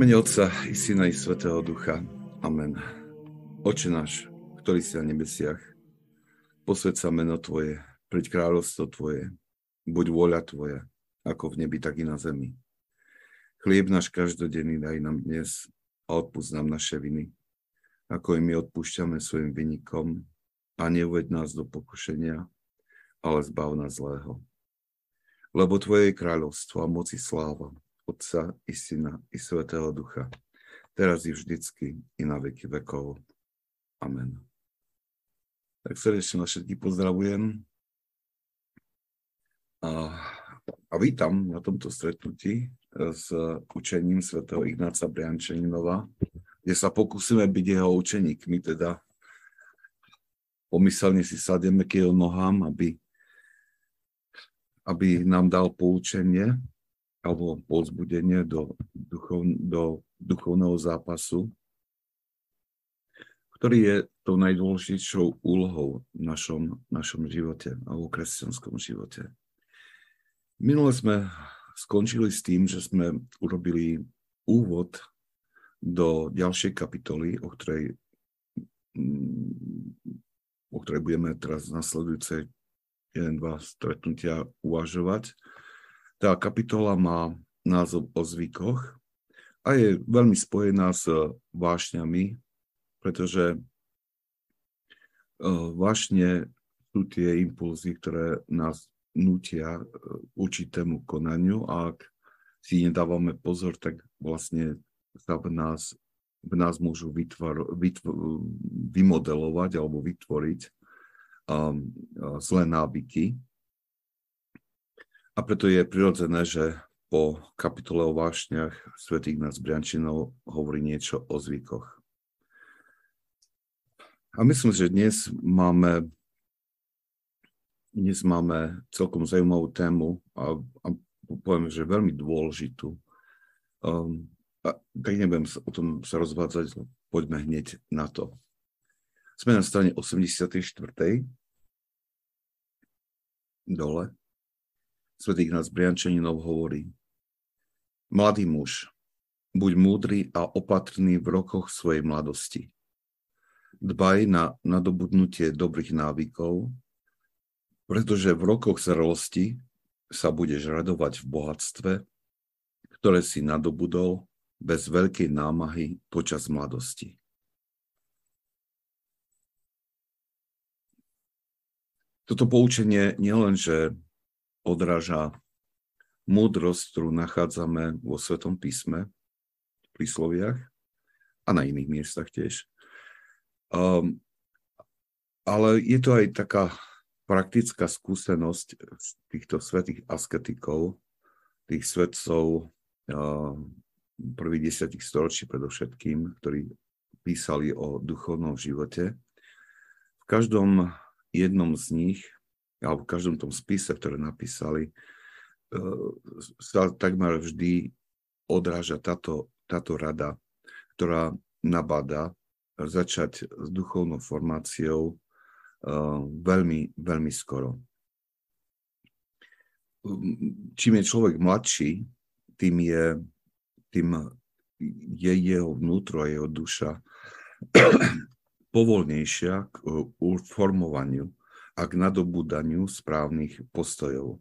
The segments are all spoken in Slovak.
Mene Otca i Syna i Svätého Ducha. Amen. Oče náš, ktorý si na nebesiach, posväť sa meno Tvoje, príď kráľovstvo Tvoje, buď vôľa Tvoja, ako v nebi, tak i na zemi. Chlieb náš každodenný daj nám dnes a odpusť nám naše viny, ako i my odpúšťame svojim vinníkom, a neuveď nás do pokušenia, ale zbav nás zlého. Lebo Tvoje je kráľovstvo a moc i sláva, Otca i Syna i Svätého Ducha, teraz i vždycky i na veky vekov. Amen. Tak srdečne vás všetkých pozdravujem a vítam na tomto stretnutí s učením svätého Ignáca Briančaninova, kde sa pokúsime byť jeho učeníkmi, teda pomyselne si sademe k jeho nohám, aby nám dal poučenie alebo povzbudenie do duchovného zápasu, ktorý je tou najdôležitejšou úlohou v našom živote alebo v kresťanskom živote. Minule sme skončili s tým, že sme urobili úvod do ďalšej kapitoly, o ktorej budeme teraz nasledujúce 1-2 stretnutia uvažovať. Tá kapitola má názov o zvykoch a je veľmi spojená s vášňami, pretože vášne sú tie impulzy, ktoré nás nútia určitému konaniu, a ak si nedávame pozor, tak vlastne sa v nás môžu vymodelovať alebo vytvoriť zlé návyky. A preto je prirodzené, že po kapitole o vášniach svätý Ignác Briančanov hovorí niečo o zvykoch. A myslím, že dnes máme celkom zaujímavú tému a poviem, že veľmi dôležitú. Tak nebudem o tom sa rozvádzať, poďme hneď na to. Sme na strane 84. dole. Svätý Ignác Briančaninov hovorí: Mladý muž, buď múdry a opatrný v rokoch svojej mladosti. Dbaj na nadobudnutie dobrých návykov, pretože v rokoch zrelosti sa budeš radovať v bohatstve, ktoré si nadobudol bez veľkej námahy počas mladosti. Toto poučenie nielenže odráža múdrosť, ktorú nachádzame vo Svätom písme, v prísloviach a na iných miestach tiež. Ale je to aj taká praktická skúsenosť týchto svätých asketikov, tých svätcov prvých 10 storočí predovšetkým, ktorí písali o duchovnom živote. V každom jednom z nich, alebo v každom tom spise, ktoré napísali, sa takmer vždy odráža táto rada, ktorá nabáda začať s duchovnou formáciou veľmi, veľmi skoro. Čím je človek mladší, tým je jeho vnútro a jeho duša povolnejšia k formovaniu a k nadobúdaniu správnych postojov.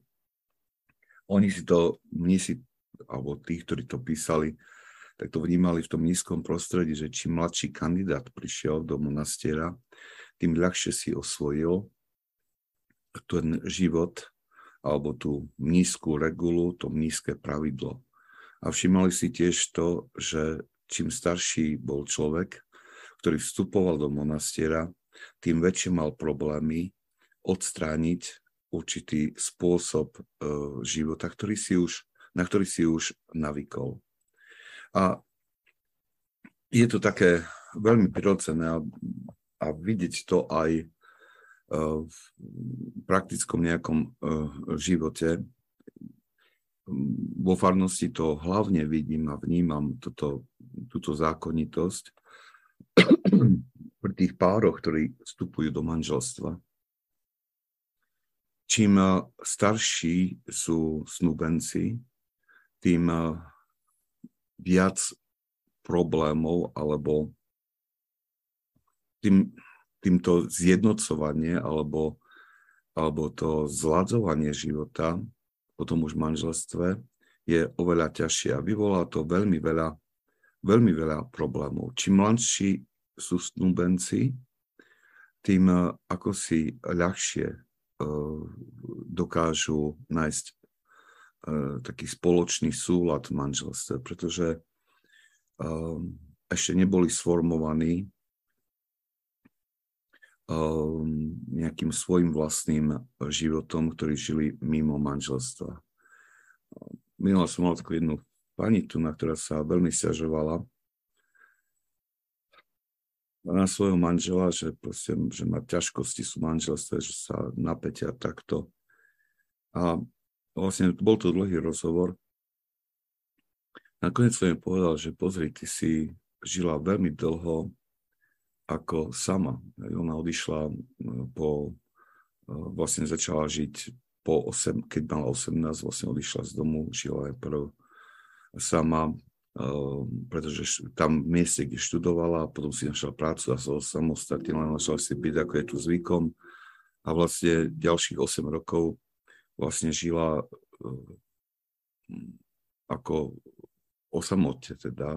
Alebo tí, ktorí to písali, tak to vnímali v tom nízkom prostredí, že čím mladší kandidát prišiel do monastiera, tým ľahšie si osvojil ten život alebo tú nízku regulu, to nízke pravidlo. A všimali si tiež to, že čím starší bol človek, ktorý vstupoval do monastiera, tým väčšie mal problémy odstrániť určitý spôsob života, na ktorý si už navykol. A je to také veľmi prirodzené a vidieť to aj v praktickom nejakom živote. Vo farnosti to hlavne vidím a vnímam túto zákonitosť pri tých pároch, ktorí vstupujú do manželstva. Čím starší sú snúbenci, tým viac problémov alebo týmto zjednocovanie alebo to zladzovanie života potom už v manželstve je oveľa ťažšie a vyvolá to veľmi veľa problémov. Čím mladší sú snúbenci, tým ako si ľahšie dokážu nájsť taký spoločný súlad v manželstve, pretože ešte neboli sformovaní nejakým svojim vlastným životom, ktorí žili mimo manželstva. Minula som mal takú jednu pani tu, ktorá sa veľmi sťažovala na svojho manžela, že má ťažkosti sú v manželstve, že sa napätia takto. A vlastne bol to dlhý rozhovor. Nakoniec som jej povedal, že pozri, ty si žila veľmi dlho ako sama. Ona odišla vlastne začala žiť keď mala 18, vlastne odišla z domu, žila aj prv sama, pretože tam v mieste, kde študovala, potom si našla prácu a sa samostatnila, našla si byť, ako je tu zvykom. A vlastne ďalších 8 rokov vlastne žila ako osamote, teda.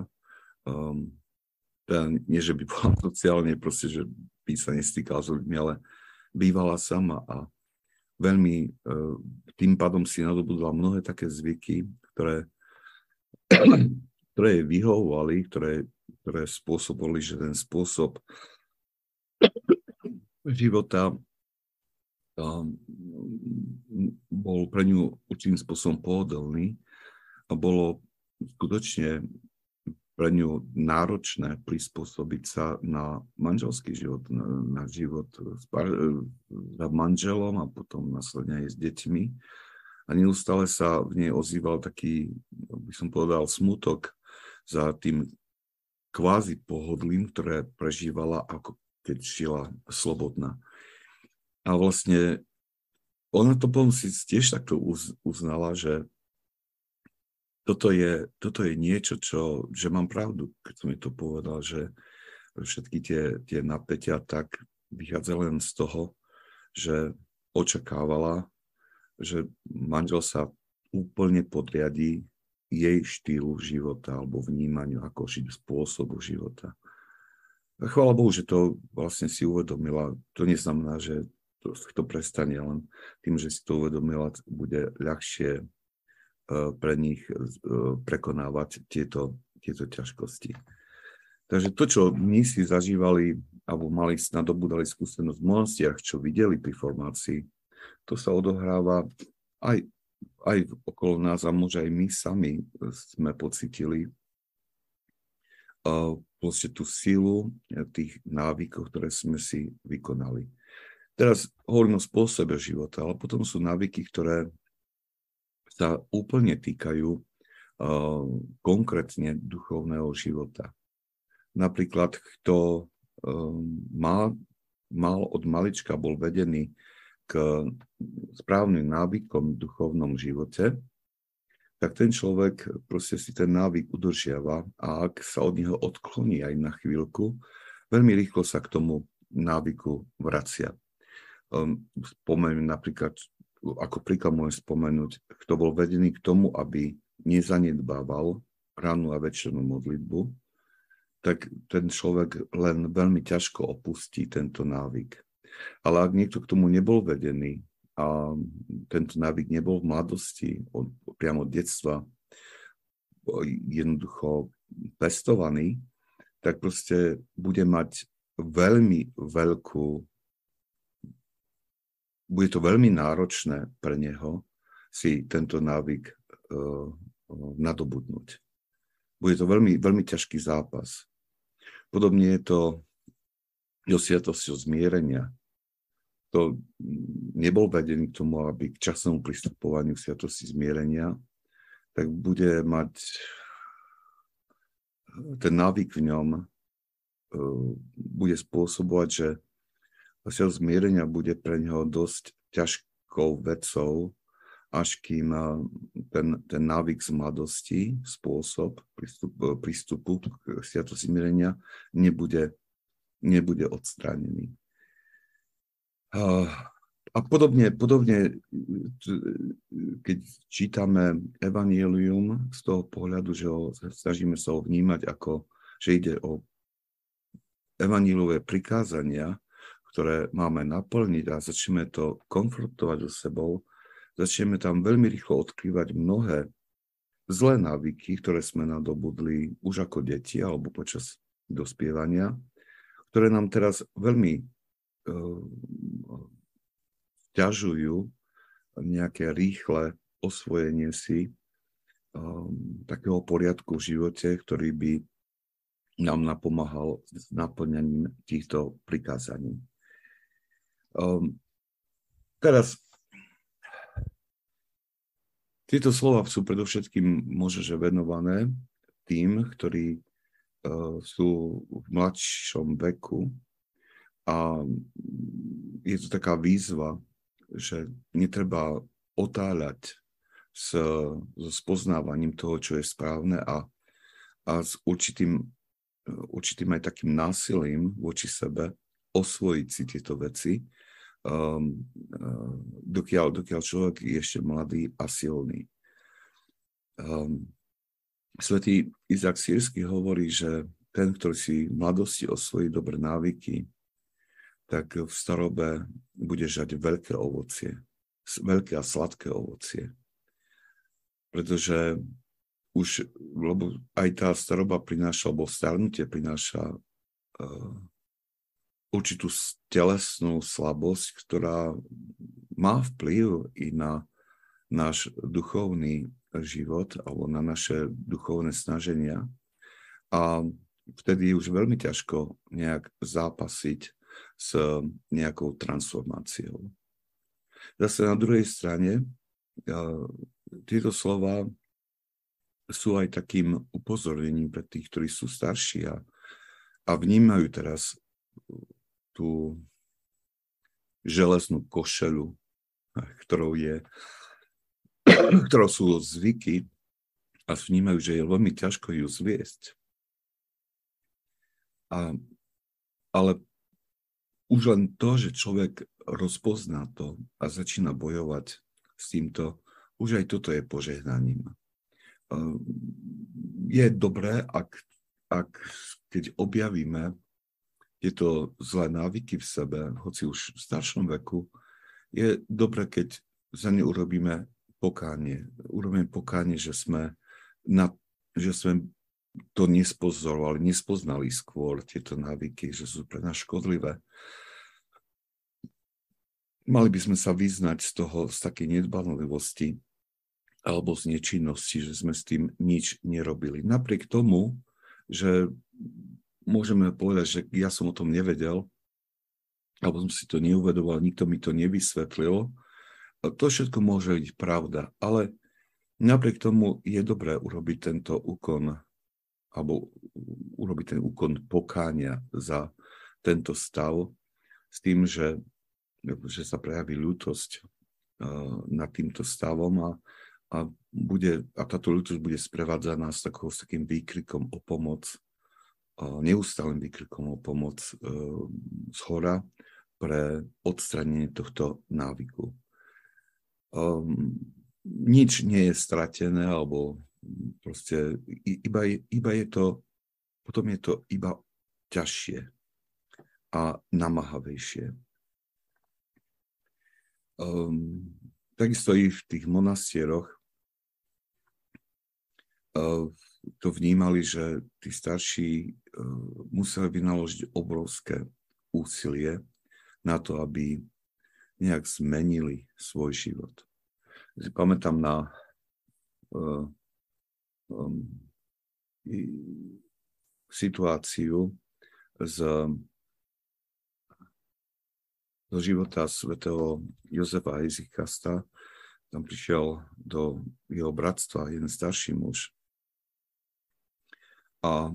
Nie, že by bola sociálne, proste, že by sa nestýkala s ľuďmi, ale bývala sama a veľmi tým pádom si nadobudla mnohé také zvyky, ktoré jej vyhovovali, ktoré spôsobili, že ten spôsob života bol pre ňu určitým spôsobom pohodlný a bolo skutočne pre ňu náročné prispôsobiť sa na manželský život, na život s manželom a potom následne aj s deťmi. A neustále sa v nej ozýval taký, by som povedal, smutok za tým kvázi pohodlím, ktoré prežívala, ako keď žila slobodná. A vlastne ona to potom si tiež takto uznala, že toto je niečo, že mám pravdu, keď som mi to povedal, že všetky tie napätia tak vychádzali len z toho, že očakávala, že manžel sa úplne podriadí jej štýlu života alebo vnímaniu, ako žiť spôsobu života. A chvála Bohu, že to vlastne si uvedomila. To neznamená, že to prestane, len tým, že si to uvedomila, bude ľahšie pre nich prekonávať tieto ťažkosti. Takže to, čo my si zažívali alebo nadobudali skúsenosť v monstiach, čo videli pri formácii, to sa odohráva aj okolo nás a možno aj my sami sme pocítili proste tú silu tých návykov, ktoré sme si vykonali. Teraz hovorím o spôsobe života, ale potom sú návyky, ktoré sa úplne týkajú konkrétne duchovného života. Napríklad, kto mal od malička, bol vedený k správnym návykom v duchovnom živote, tak ten človek proste si ten návyk udržiava a ak sa od neho odkloní aj na chvíľku, veľmi rýchlo sa k tomu návyku vracia. Spomeniem napríklad, ako príklad môžem spomenúť, kto bol vedený k tomu, aby nezanedbával rannú a večernú modlitbu, tak ten človek len veľmi ťažko opustí tento návyk. Ale ak niekto k tomu nebol vedený a tento návyk nebol v mladosti, priamo od detstva jednoducho pestovaný, tak proste bude mať bude to veľmi náročné pre neho si tento návyk nadobudnúť. Bude to veľmi, veľmi ťažký zápas. Podobne je to o sviatosťou zmierenia. To nebol vedený k tomu, aby k časnému pristupovaniu k sviatosti zmierenia, tak bude mať ten návyk v ňom, bude spôsobovať, že sviatosť zmierenia bude pre neho dosť ťažkou vecou až kým ten návyk z mladosti, spôsob prístupu k sviatosti zmierenia nebude odstránený. A podobne, keď čítame Evangelium z toho pohľadu, že snažíme sa ho vnímať ako, že ide o evanjeliové prikázania, ktoré máme naplniť a začneme to konfrontovať so sebou, začneme tam veľmi rýchlo odkrývať mnohé zlé návyky, ktoré sme nadobudli už ako deti alebo počas dospievania, ktoré nám teraz veľmi ťažujú nejaké rýchle osvojenie si takého poriadku v živote, ktorý by nám napomáhal s naplňaním týchto prikázaní. Teraz tieto slova sú predovšetkým možno venované tým, ktorí sú v mladšom veku a je to taká výzva, že netreba otáľať so spoznávaním toho, čo je správne a s určitým aj takým násilím voči sebe osvojiť si tieto veci, dokiaľ človek je ešte mladý a silný. Svätý Izák Sýrsky hovorí, že ten, ktorý si v mladosti osvojí dobré návyky, tak v starobe bude žať veľké ovocie, veľké a sladké ovocie. Pretože lebo aj tá staroba prináša, alebo starnutie prináša určitú telesnú slabosť, ktorá má vplyv i na náš duchovný život alebo na naše duchovné snaženia. A vtedy je už veľmi ťažko nejak zápasiť s nejakou transformáciou. Zase na druhej strane tieto slova sú aj takým upozornením pre tých, ktorí sú starší a vnímajú teraz tú železnú košeľu, ktorou sú zvyky a vnímajú, že je veľmi ťažko ju zviesť. Ale už len to, že človek rozpozná to a začína bojovať s týmto, už aj toto je požehnaním. Je dobré, keď objavíme tieto zlé návyky v sebe, hoci už v staršom veku, je dobré, keď za ne urobíme pokánie. Urobíme pokánie, že sme to nespozorovali, nespoznali skôr tieto návyky, že sú pre nás škodlivé. Mali by sme sa vyznať z takej nedbanlivosti alebo z nečinnosti, že sme s tým nič nerobili. Napriek tomu, že môžeme povedať, že ja som o tom nevedel, alebo som si to neuvedoval, nikto mi to nevysvetlil, to všetko môže byť pravda, ale napriek tomu je dobré urobiť tento úkon, alebo urobiť ten úkon pokánia za tento stav, s tým, že sa prejaví ľútosť nad týmto stavom a táto ľútosť bude sprevádzaná s takým výkrikom o pomoc, neustálym výkrikom o pomoc zhora pre odstránenie tohto návyku. Nič nie je stratené, alebo proste iba je to, potom je to iba ťažšie a namáhavejšie. Takisto i v tých monastieroch to vnímali, že tí starší museli vynaložiť obrovské úsilie na to, aby nejak zmenili svoj život. Pamätám na situáciu zo života svätého Jozefa Hesychasta. Tam prišiel do jeho bratstva jeden starší muž a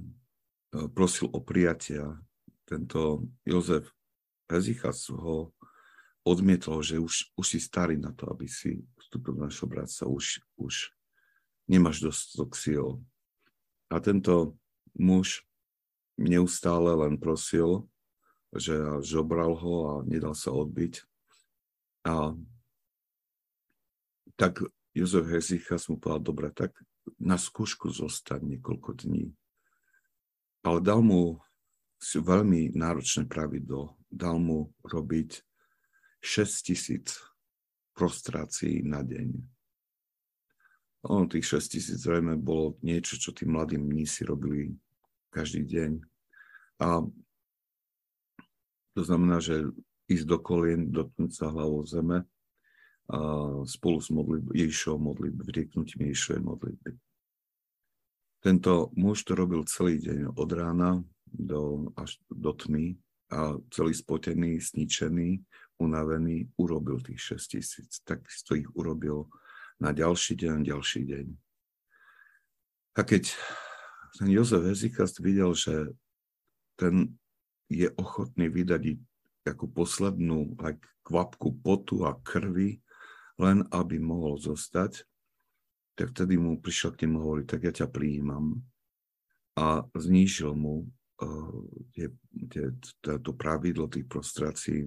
prosil o prijatie. Tento Jozef Hesychast ho odmietol, že už si starý na to, aby si vstúpil do našho bratstva. Už nemáš dostatok síl. A tento muž neustále len prosil, že žobral ho a nedal sa odbiť. A tak Jozef Hezichas mu povedal, dobre, tak na skúšku zostaň niekoľko dní. Ale dal mu veľmi náročné pravidlo. Dal mu robiť 6,000 prostrácií na deň. Tých 6,000 zrejme bolo niečo, čo tí mladí mnísi robili každý deň. A to znamená, že ísť do kolien, dotknúť sa hlavou zeme a spolu s Ježišovou modlitbou, vyrieknutím Ježišovej modlitby. Tento muž to robil celý deň od rána až do tmy a celý spotený, zničený, unavený, urobil tých 6,000. Takisto ich urobil na ďalší deň. A keď ten Jozef Hezichas videl, že ten je ochotný vydať takú poslednú kvapku potu a krvi, len aby mohol zostať, tak vtedy mu prišiel k nemu hovoriť, tak ja ťa prijímam. A znížil mu to pravidlo tých prostrácií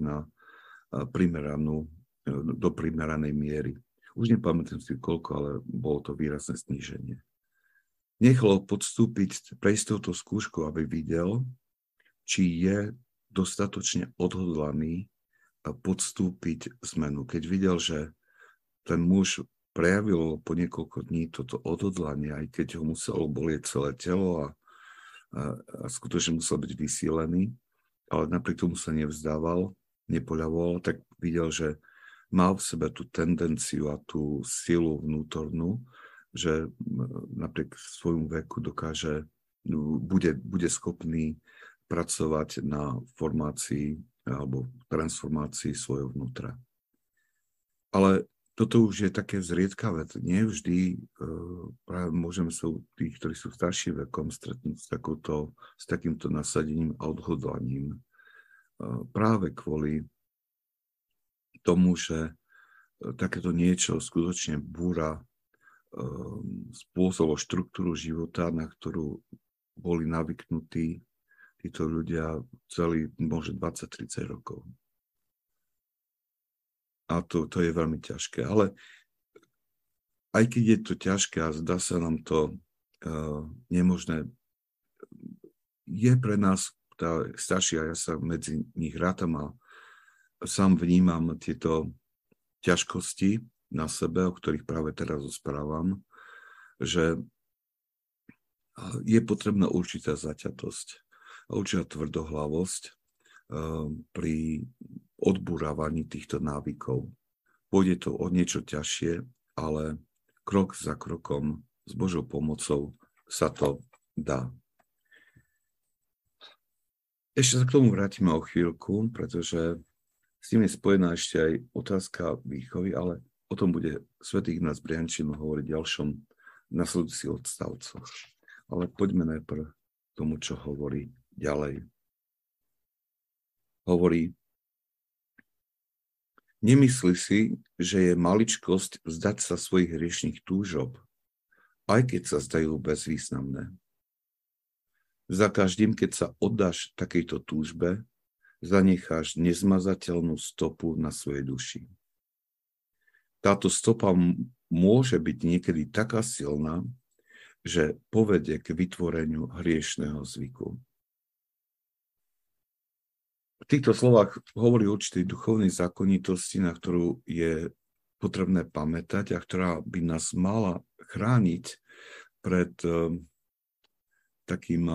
do primeranej miery. Už nepamätám si koľko, ale bolo to výrazné zníženie. Nechal ho podstúpiť, prejsť touto skúšku, aby videl, či je dostatočne odhodlaný podstúpiť zmenu. Keď videl, že ten muž prejavil po niekoľko dní toto odhodlanie, aj keď ho muselo bolieť celé telo a skutočne musel byť vysílený, ale napriek tomu sa nevzdával, nepoľavoval, tak videl, že mal v sebe tú tendenciu a tú silu vnútornú, že napriek svojmu veku bude schopný pracovať na formácii alebo transformácii svojho vnútra. Ale toto už je také zriedkavé. Nie vždy práve môžeme sa u tých, ktorí sú starší vekom, stretnúť s takýmto nasadením a odhodlaním. Práve kvôli tomu, že takéto niečo skutočne búra spôsobom štruktúru života, na ktorú boli navyknutí títo ľudia celý, možno 20-30 rokov. A to je veľmi ťažké. Ale aj keď je to ťažké a zdá sa nám to nemožné, je pre nás starší, a ja sa medzi nich rátam a sám vnímam tieto ťažkosti na sebe, o ktorých práve teraz rozprávam, že je potrebná určitá zaťatosť a určitá tvrdohlavosť pri odburávaní týchto návykov. Pôjde to o niečo ťažšie, ale krok za krokom s Božou pomocou sa to dá. Ešte sa k tomu vrátime o chvíľku, pretože s tým je spojená ešte aj otázka výchovy, ale o tom bude svätý Ignác Briančín hovoriť v ďalšom nasledujúcich odstavcoch. Ale poďme najprv k tomu, čo hovorí ďalej. Hovorí, nemyslí si, že je maličkosť vzdať sa svojich hriešnych túžob, aj keď sa zdajú bezvýznamné. Za každým, keď sa oddáš takejto túžbe, zanecháš nezmazateľnú stopu na svojej duši. Táto stopa môže byť niekedy taká silná, že povedie k vytvoreniu hriešného zvyku. V týchto slovách hovorí o určitej duchovnej zákonitosti, na ktorú je potrebné pamätať a ktorá by nás mala chrániť pred takým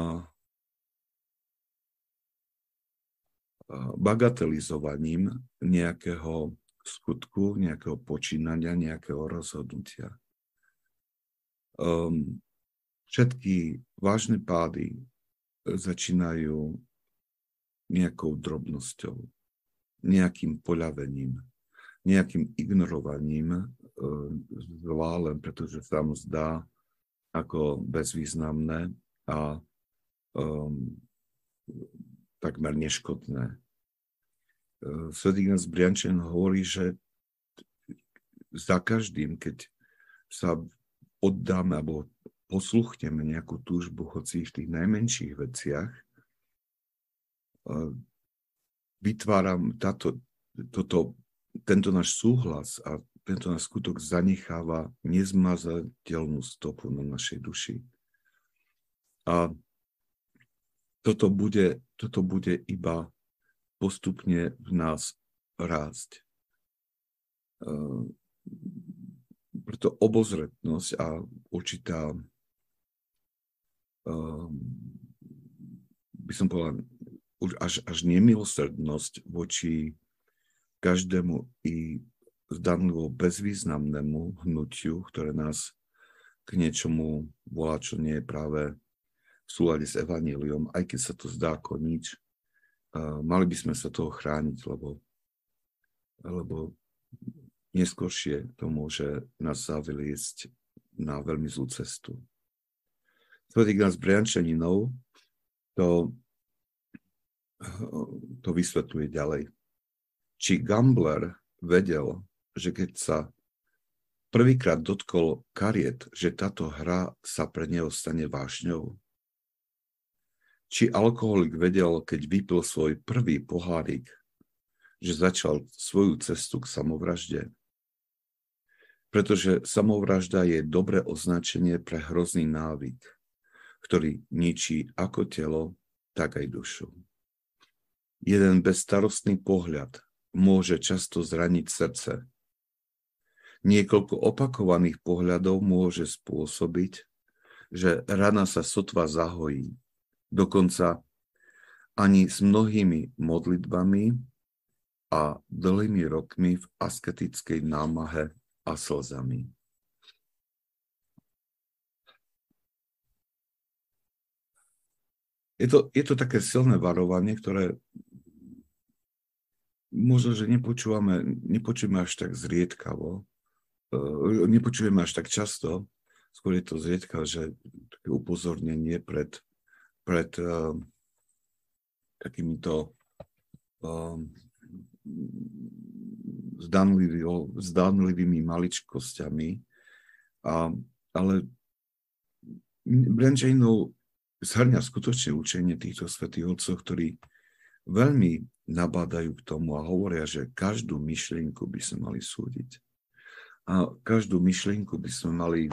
bagatelizovaním nejakého skutku, nejakého počínania, nejakého rozhodnutia. Všetky vážne pády začínajú nejakou drobnosťou, nejakým poľavením, nejakým ignorovaním zla, len pretože sa mu zdá ako bezvýznamné a takmer neškodné. Svätý Ignác Briančan hovorí, že za každým, keď sa oddáme alebo posluchneme nejakú túžbu, hoci v tých najmenších veciach, vytváram tento náš súhlas a tento náš skutok zanecháva nezmazateľnú stopu na našej duši. A toto bude iba postupne v nás rásť. Preto obozretnosť a určitá, by som povedal, až nemilosrdnosť voči každému i zdanlivo bezvýznamnému hnutiu, ktoré nás k niečomu volá, čo nie je práve v súlade s evanjeliom, aj keď sa to zdá ako nič. Mali by sme sa toho chrániť, lebo neskôršie to môže nás zaviesť na veľmi zlú cestu. Svätý Ignác Briančaninov to vysvetľuje ďalej. Či gambler vedel, že keď sa prvýkrát dotkol kariet, že táto hra sa pre neho stane vášňou? Či alkoholik vedel, keď vypil svoj prvý pohárik, že začal svoju cestu k samovražde? Pretože samovražda je dobré označenie pre hrozný návyk, ktorý ničí ako telo, tak aj dušu. Jeden bezstarostný pohľad môže často zraniť srdce. Niekoľko opakovaných pohľadov môže spôsobiť, že rana sa sotva zahojí. Dokonca ani s mnohými modlitbami a dlhými rokmi v asketickej námahe a slzami. Je to také silné varovanie, ktoré možno, že nepočujeme až tak zriedkavo, nepočujeme až tak často, skôr je to zriedka, že také upozornenie pred takýmito zdánlivými maličkosťami. Ale Briančanov zhrňa skutočne učenie týchto svätých otcov, ktorí veľmi nabádajú k tomu a hovoria, že každú myšlienku by sme mali súdiť. A každú myšlienku by sme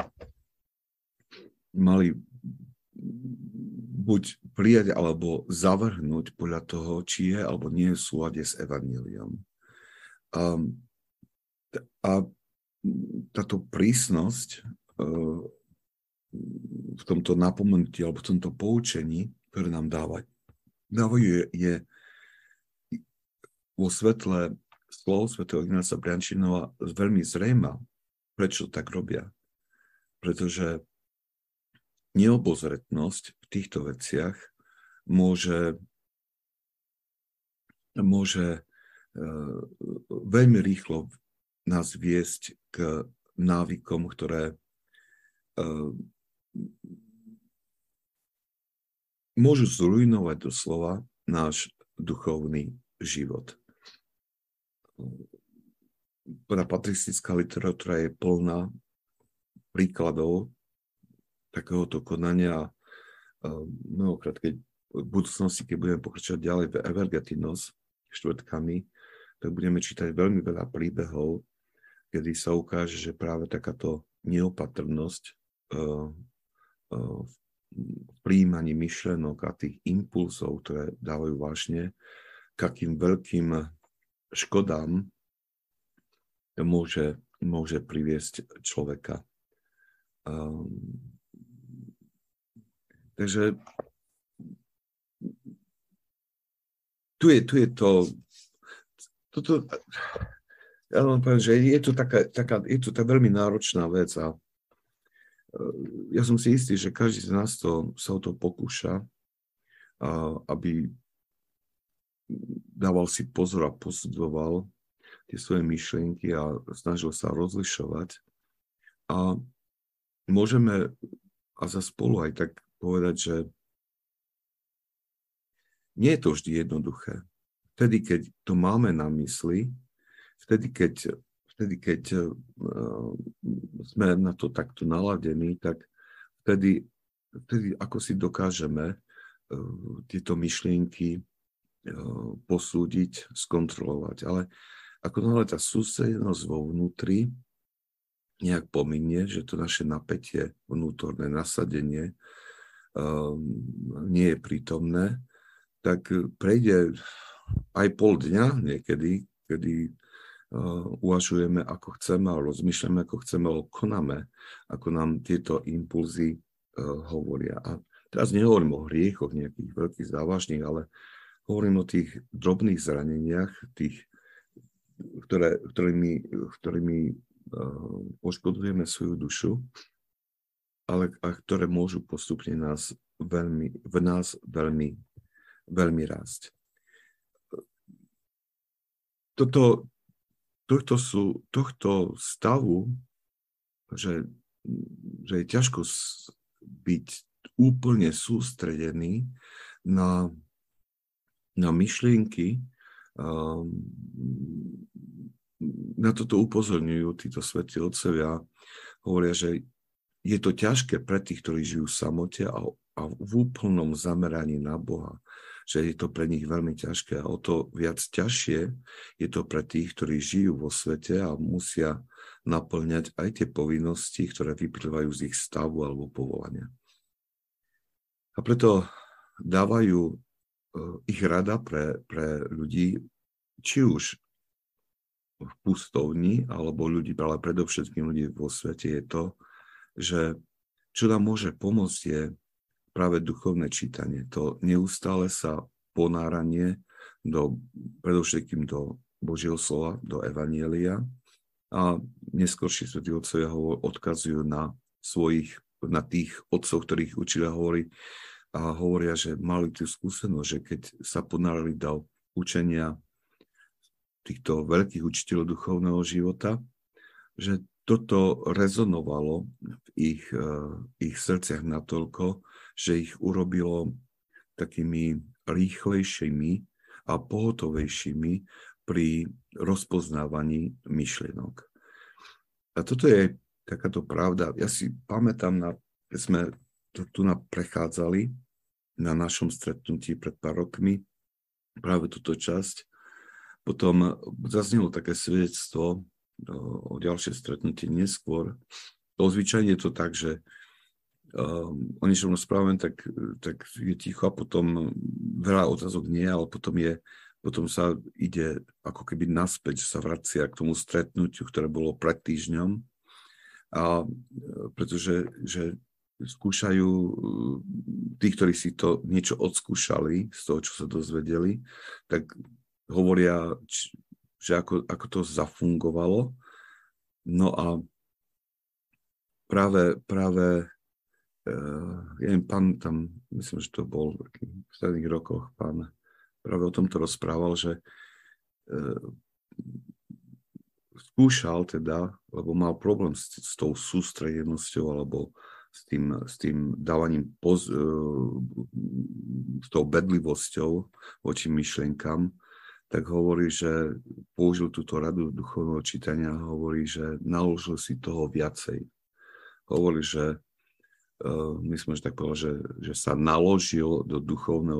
mali buď prijať alebo zavrhnúť podľa toho, či je alebo nie je v súlade s evanjeliom. A táto prísnosť v tomto napomenutí alebo v tomto poučení, ktoré nám dávajú, je vo svetle slov svätého Ignáca Briančanova veľmi zrejmá, prečo tak robia. Pretože neobozretnosť v týchto veciach môže veľmi rýchlo nás viesť k návykom, ktoré môžu zrujnovať doslova náš duchovný život. Patristická literatúra je plná príkladov takéhoto konania. Mnohokrát, keď v budúcnosti, keď budeme pokračovať ďalej v Evergetinos štvrtkami, tak budeme čítať veľmi veľa príbehov, kedy sa ukáže, že práve takáto neopatrnosť v prijímaní myšlenok a tých impulzov, ktoré dávajú vážne, k akým veľkým škodám môže priviesť človeka. Takže tu je to, ja vám poviem, že je to tá veľmi náročná vec a ja som si istý, že každý z nás sa o to pokúša, aby dával si pozor a posudzoval tie svoje myšlienky a snažil sa rozlišovať. A môžeme a za spolu aj tak povedať, že nie je to vždy jednoduché. vtedy, keď to máme na mysli, vtedy, keď sme na to takto naladení, tak vtedy ako si dokážeme tieto myšlienky posúdiť, skontrolovať. Ale ako náhle tá sústredenosť vo vnútri nejak pominie, že to naše napätie, vnútorné nasadenie nie je prítomné, tak prejde aj pol dňa niekedy, kedy uvažujeme, ako chceme, a rozmýšľame, ako chceme, ale konáme, ako nám tieto impulzy hovoria. A teraz nehovorím o hriechoch nejakých veľkých závažných, ale hovorím o tých drobných zraneniach, ktorými poškodujeme svoju dušu, ale ktoré môžu postupne v nás veľmi rásť. Tohto stavu, že je ťažko byť úplne sústredený na myšlienky, na toto upozorňujú títo svätí otcovia. Hovoria, že je to ťažké pre tých, ktorí žijú v samote a v úplnom zameraní na Boha. Že je to pre nich veľmi ťažké. A o to viac ťažšie je to pre tých, ktorí žijú vo svete a musia naplňať aj tie povinnosti, ktoré vyplývajú z ich stavu alebo povolania. A preto dávajú ich rada pre ľudí, či už v pustovni, alebo ľudí, ale predovšetkým ľudí vo svete, je to, že čo nám môže pomôcť, je práve duchovné čítanie. To neustále sa ponáranie predovšetkým do Božieho slova, do Evanjelia. A neskôrší svätí otcovia odkazujú na tých otcov, ktorých učili, a hovoria, že mali tú skúsenosť, že keď sa ponárali do učenia týchto veľkých učiteľov duchovného života, že toto rezonovalo v ich srdciach natoľko, že ich urobilo takými rýchlejšími a pohotovejšími pri rozpoznávaní myšlienok. A toto je takáto pravda. Ja si pamätám, keď sme to tu prechádzali na našom stretnutí pred pár rokmi, práve túto časť. Potom zaznelo také svedectvo o ďalšie stretnutie neskôr. Zvyčajne je to tak, že o niečom rozprávame, tak je ticho a potom veľa otázok nie, ale potom sa ide ako keby naspäť, že sa vracia k tomu stretnutiu, ktoré bolo pred týždňom. A pretože skúšajú tí, ktorí si to niečo odskúšali z toho, čo sa dozvedeli, tak hovoria, že ako to zafungovalo. No a práve ja neviem, pán tam, myslím, že to bol v stredných rokoch, pán práve o tomto rozprával, že skúšal teda, lebo mal problém s tou sústredenosťou alebo s tým dávaním s tou bedlivosťou voči myšlienkam, tak hovorí, že použil túto radu duchovného čítania a hovorí, že naložil si toho viacej. Hovorí, že myslím, že tak povedal, že sa naložil do duchovného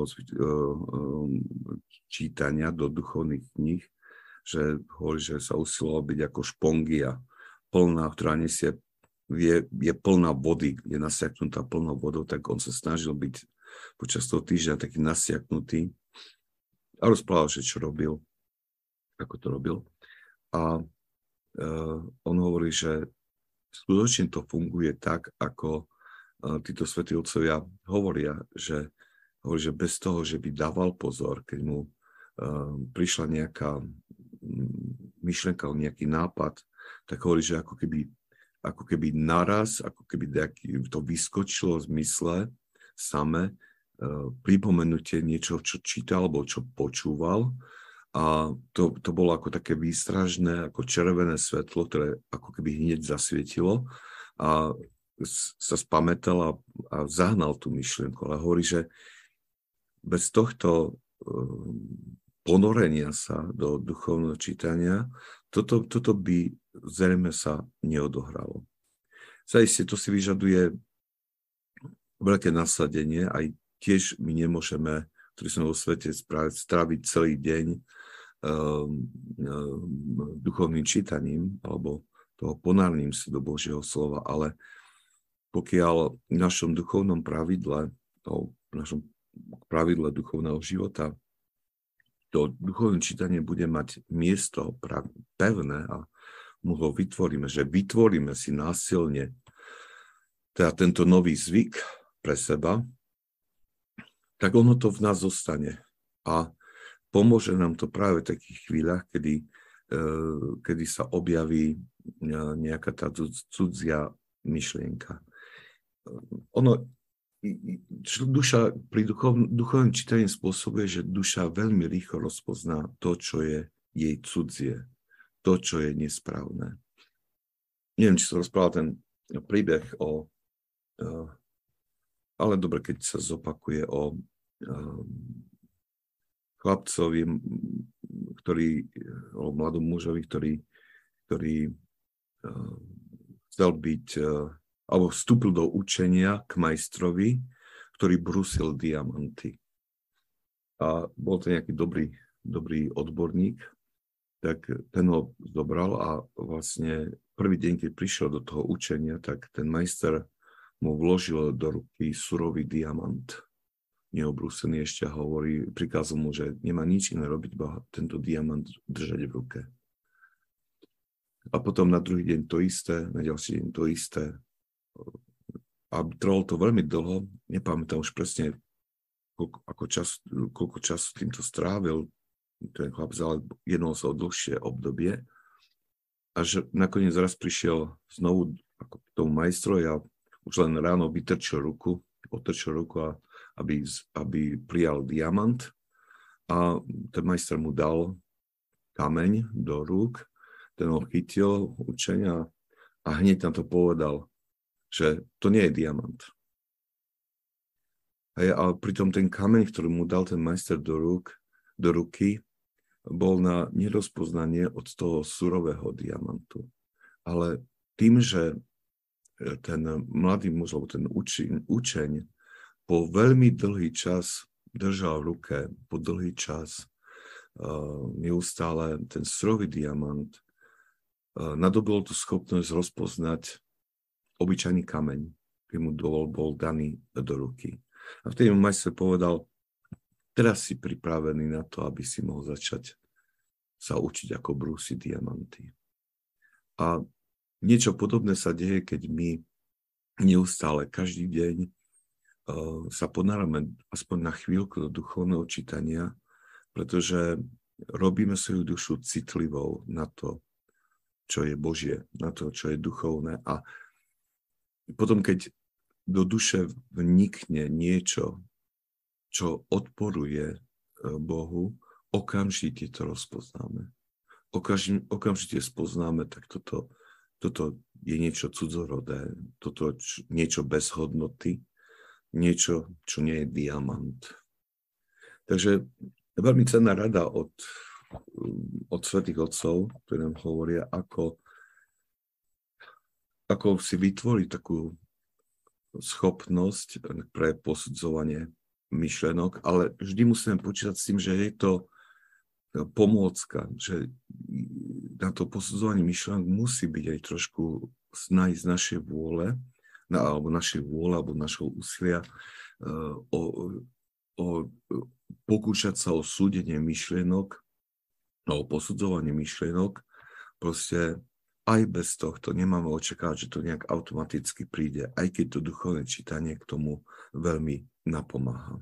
čítania, do duchovných kníh, že hovorí, že sa usiloval byť ako špongia plná, ktorá nesie je plná vody, je nasiaknutá plnou vodou, tak on sa snažil byť počas toho týždňa taký nasiaknutý a rozprával, že čo robil, ako to robil. A on hovorí, že skutočne to funguje tak, ako títo svätí otcovia hovoria, že bez toho, že by dával pozor, keď mu prišla nejaká myšlienka, nejaký nápad, tak hovorí, že ako keby naraz, ako keby to vyskočilo v zmysle same, pripomenutie niečo, čo čítal alebo čo počúval. A to bolo ako také výstražné, ako červené svetlo, ktoré ako keby hneď zasvietilo a sa spamätal a zahnal tú myšlienku. Ale hovorí, že bez tohto ponorenia sa do duchovného čítania, toto by zrejme sa neodohralo. Zaiste to si vyžaduje veľké nasadenie, aj tiež my nemôžeme, ktorí sme vo svete, stráviť celý deň duchovným čítaním alebo toho ponárním si do Božieho slova, ale pokiaľ v našom duchovnom pravidle, v našom pravidle duchovného života, to duchovné čítanie bude mať miesto pevné a mu ho vytvoríme, že vytvoríme si násilne teda tento nový zvyk pre seba, tak ono to v nás zostane. A pomôže nám to práve v takých chvíľach, kedy sa objaví nejaká tá cudzia myšlienka. Duša pri duchovnom čítaní spôsobuje, že duša veľmi rýchlo rozpozná to, čo je jej cudzie, to, čo je nesprávne. Neviem, či som rozprával ten príbeh ale dobre, keď sa zopakuje o chlapcovi, o mladom mužovi, ktorý chcel byť, alebo vstúpil do učenia k majstrovi, ktorý brúsil diamanty. A bol to nejaký dobrý odborník, tak ten ho zobral a vlastne prvý deň, keď prišiel do toho učenia, tak ten majster mu vložil do ruky surový diamant, neobrúsený ešte, a prikázal mu, že nemá nič iné robiť, iba tento diamant držať v ruke. A potom na druhý deň to isté, na ďalší deň to isté. A trvalo to veľmi dlho, nepamätám už presne, koľko času týmto strávil ten chlap, ale jednalo sa o dlhšie obdobie. Až nakoniec raz prišiel znovu k tomu majstrovi a už len ráno otrčil ruku, aby prijal diamant, a ten majster mu dal kameň do rúk, ten ho chytil učenia a hneď na to povedal, že to nie je diamant. A pritom ten kameň, ktorý mu dal ten majster do ruky, bol na nerozpoznanie od toho surového diamantu. Ale tým, že ten mladý muž, alebo ten učeň po veľmi dlhý čas držal v ruke, po dlhý čas neustále ten surový diamant, nadobil tú schopnosť rozpoznať obyčajný kameň, keď mu bol daný do ruky. A vtedy mu majster povedal, teraz si pripravený na to, aby si mohol začať sa učiť, ako brúsiť diamanty. A niečo podobné sa deje, keď my neustále, každý deň sa ponárame aspoň na chvíľku do duchovného čítania, pretože robíme svoju dušu citlivou na to, čo je Božie, na to, čo je duchovné. A potom, keď do duše vnikne niečo, čo odporuje Bohu, okamžite to rozpoznáme. Okamžite spoznáme, tak toto je niečo cudzorodé, toto niečo bez hodnoty, niečo, čo nie je diamant. Takže veľmi cenná rada od svätých otcov, ktorí nám hovoria, ako si vytvoriť takú schopnosť pre posudzovanie myšlenok, ale vždy musíme počítať s tým, že je to pomôcka, že na to posudzovanie myšlenok musí byť aj trošku z našej vôle, alebo našho úsilia pokúšať sa o súdenie myšlienok, o posudzovanie myšlienok. Proste aj bez tohto nemáme očakávať, že to nejak automaticky príde, aj keď to duchovné čítanie k tomu veľmi napomáha.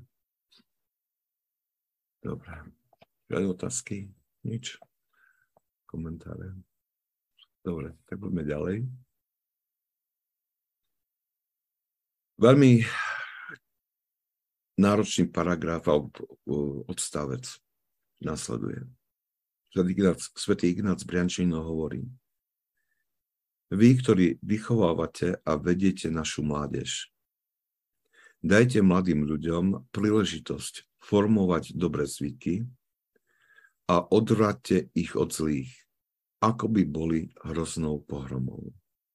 Dobre. Žiadne otázky? Nič? Komentáre? Dobre, tak poďme ďalej. Veľmi náročný paragraf alebo odstavec nasleduje. Svätý Ignác Briančino hovorí: Vy, ktorí vychovávate a vediete našu mládež, dajte mladým ľuďom príležitosť formovať dobré zvyky, a odvráťte ich od zlých, ako by boli hroznou pohromou.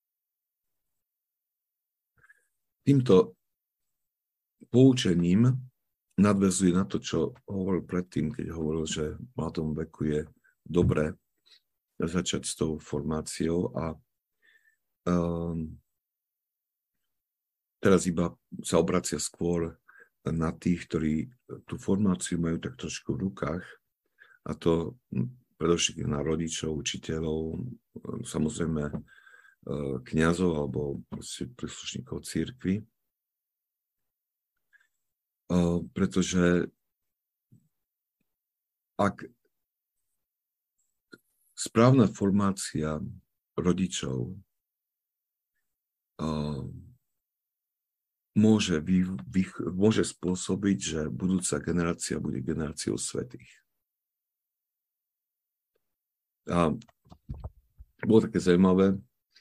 Týmto poučením nadväzuje na to, čo hovoril predtým, keď hovoril, že v mladom veku je dobré začať s tou formáciou a teraz iba sa obracia skôr na tých, ktorí tú formáciu majú tak trošku v rukách, a to predovšetkým na rodičov, učiteľov, samozrejme kňazov alebo príslušníkov cirkvi, pretože ak správna formácia rodičov môže spôsobiť, že budúca generácia bude generáciou svätých. A bolo také zaujímavé,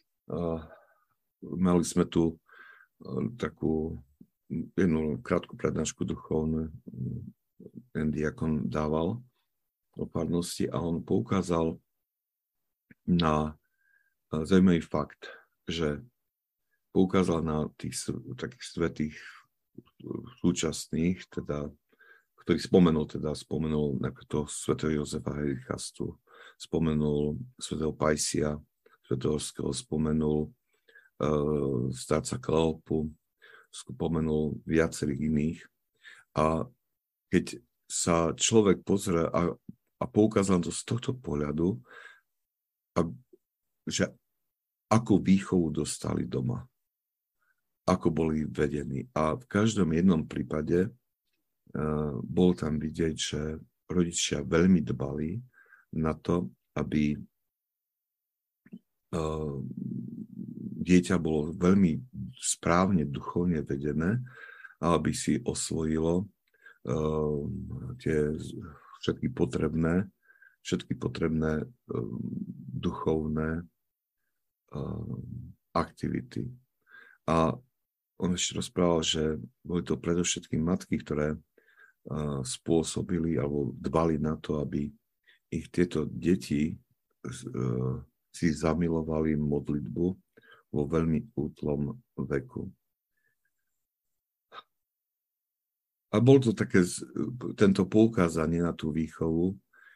mali sme tu takú jednu krátku prednášku duchovnú, ten diakon dával o farnosti a on poukázal na zaujímavý fakt, že poukázal na tých takých svätých súčasných, teda, ktorých spomenul napríklad toho svätého Jozefa Herichastu, spomenul svätého Pajsia Svätohorského, spomenul starca Kleopu, spomenul viacerých iných. A keď sa človek pozrie a poukázal to z tohto pohľadu, že akú výchovu dostali doma, ako boli vedení. A v každom jednom prípade bolo tam vidieť, že rodičia veľmi dbali na to, aby dieťa bolo veľmi správne duchovne vedené a aby si osvojilo tie všetky potrebné duchovné aktivity. A on ešte rozprával, že boli to predovšetkým matky, ktoré spôsobili alebo dbali na to, aby ich tieto deti si zamilovali modlitbu vo veľmi útlom veku. A bolo to také, tento poukázanie na tú výchovu,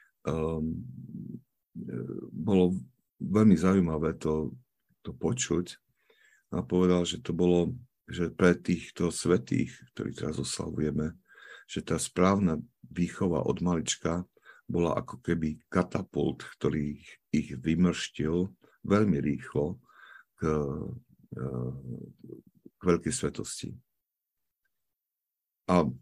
bolo veľmi zaujímavé to počuť. A povedal, že to bolo, že pre týchto svätých, ktorých teraz oslavujeme, že tá správna výchova od malička bola ako keby katapult, ktorý ich vymrštil veľmi rýchlo k veľkej svetosti. A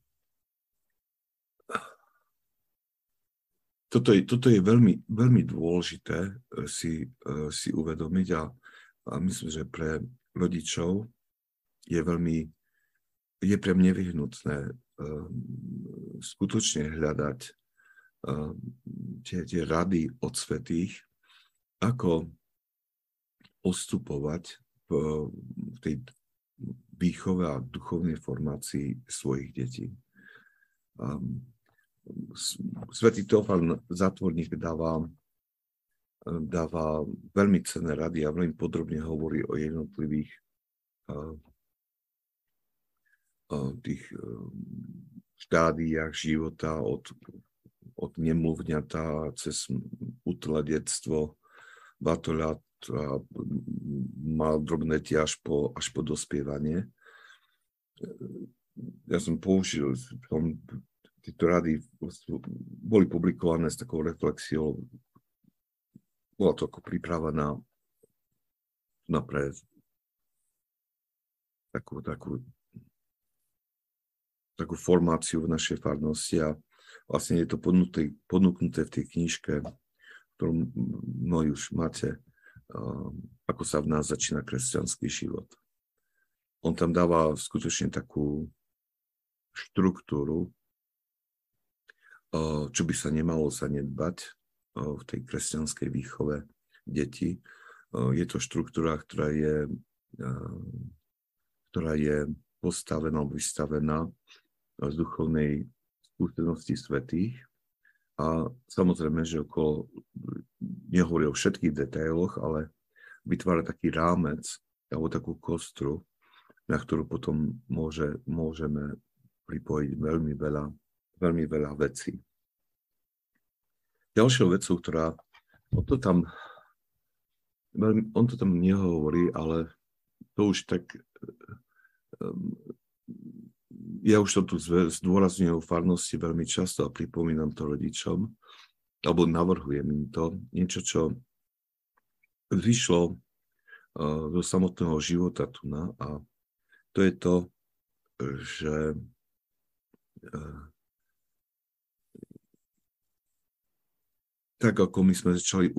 toto je veľmi, veľmi dôležité si uvedomiť a myslím, že pre rodičov je pre mňa nevyhnutné skutočne hľadať tie rady od svätých, ako postupovať v tej výchove a duchovnej formácii svojich detí. Svätý Teofán Zatvorník dáva veľmi cenné rady a veľmi podrobne hovorí o jednotlivých tých štádiách života od nemluvňata cez útle detstvo, batoľat a mal drobné tie až po dospievanie. Ja som použil tieto rady, boli publikované s takou reflexiou. Bola to ako príprava na takú formáciu v našej farnosti a vlastne je to ponúknuté v tej knižke, ktorú mnohí už máte, ako sa v nás začína kresťanský život. On tam dáva skutočne takú štruktúru, čo by sa nemalo zanedbať v tej kresťanskej výchove detí. Je to štruktúra, ktorá je postavená alebo vystavená z duchovnej skúsenosti svätých A samozrejme, že nehovorí o všetkých detailoch, ale vytvára taký rámec alebo takú kostru, na ktorú potom môžeme pripojiť veľmi veľa vecí. Ďalšou vecou, ktorá on to tam nehovorí, ale to už tak ja už to tu zdôrazňujem o farnosti veľmi často a pripomínam to rodičom, alebo navrhujem im to, niečo, čo vyšlo do samotného života tu a to je to, že tak ako my sme začali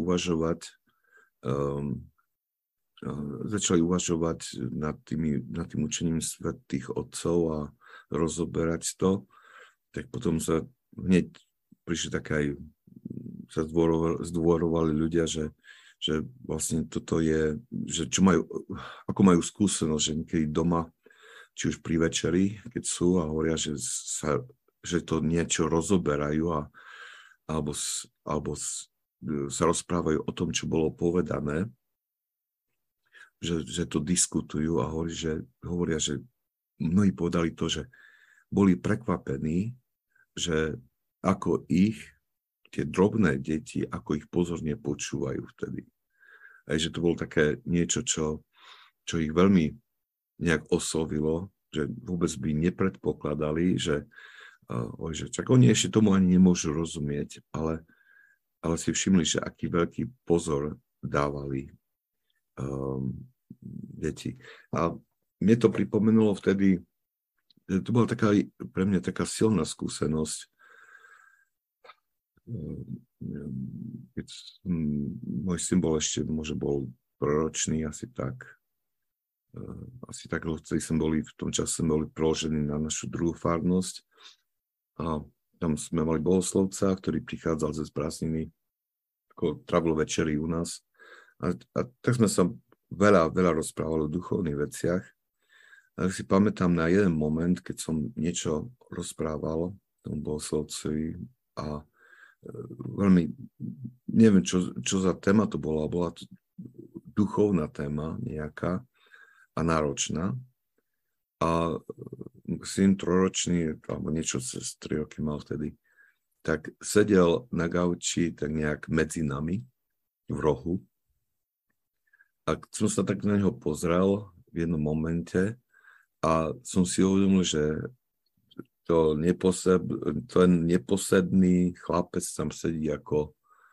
uvažovať nad tým učením svätých otcov a rozoberať to, tak potom sa hneď prišli také sa zdôvodovali ľudia, že vlastne toto je, že ako majú skúsenosť, že niekedy doma, či už pri večeri, keď sú a hovoria, že to niečo rozoberajú alebo sa rozprávajú o tom, čo bolo povedané, že to diskutujú a hovoria, že mnohí povedali to, že boli prekvapení, že ako tie drobné deti, ako ich pozorne počúvajú vtedy. Aj že to bolo také niečo, čo ich veľmi nejak oslovilo, že vôbec by nepredpokladali, že čak oni ešte tomu ani nemôžu rozumieť, ale si všimli, že aký veľký pozor dávali deti. A mne to pripomenulo vtedy, to bola pre mňa taká silná skúsenosť, keď môj syn bol ešte, možno bol proročný, asi tak, v tom čase boli preložení na našu druhú farnosť a tam sme mali bohoslovca, ktorý prichádzal ze prázdniny, ako trávil večery u nás a tak sme sa veľa rozprávali o duchovných veciach. A si pamätám na jeden moment, keď som niečo rozprával tomu bohoslovcovi a veľmi, neviem, čo za téma to bola to duchovná téma nejaká a náročná. A syn trojročný, alebo niečo cez 3 roky mal vtedy, tak sedel na gauči tak nejak medzi nami v rohu. A som sa tak na neho pozrel v jednom momente a som si uvedomil, že ten neposedný chlapec tam sedí ako